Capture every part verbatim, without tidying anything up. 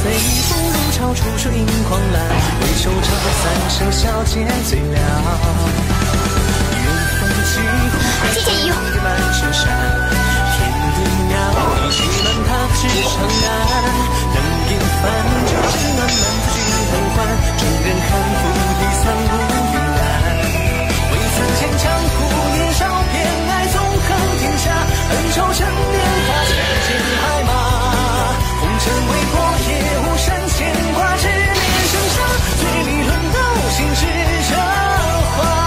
随风如潮，出水映狂澜。回首唱三声小姐醉了，远方几乎谢谢you。 满青山，天地鸟一起满踏至长安。等烟泛酒枝暖，满自君很欢。众人看浮一散无云南。未曾见江湖年少偏爱纵横天下，恩仇趁年华相见拍马。红尘为过也无山牵挂，执念生杀，醉里论道，心知这话。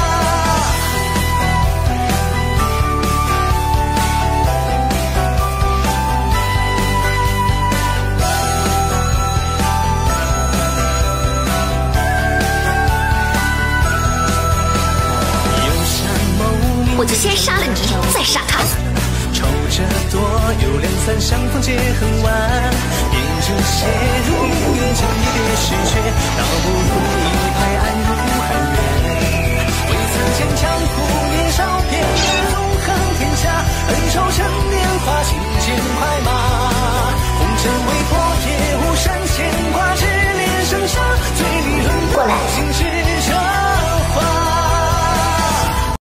我就先杀了你，再杀他。 愁着多有两三，相逢皆恨晚。沿着斜入云烟，将一别失却，倒不如一拍安如寒月。未曾见江湖年少偏爱纵横天下，恩仇趁